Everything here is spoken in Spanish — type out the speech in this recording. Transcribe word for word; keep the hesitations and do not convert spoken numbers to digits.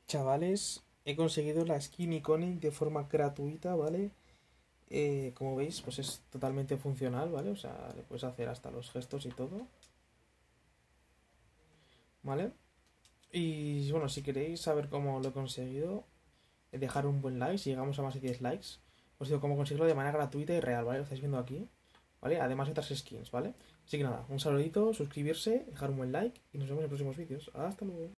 Chavales, he conseguido la skin iconic de forma gratuita, ¿vale? Eh, como veis, pues es totalmente funcional, ¿vale? O sea, le puedes hacer hasta los gestos y todo, ¿vale? Y bueno, si queréis saber cómo lo he conseguido, eh, dejar un buen like. Si llegamos a más de diez likes, os digo cómo conseguirlo de manera gratuita y real, ¿vale? Lo estáis viendo aquí, ¿vale? Además de otras skins, ¿vale? Así que nada, un saludito, suscribirse, dejar un buen like y nos vemos en próximos vídeos. Hasta luego.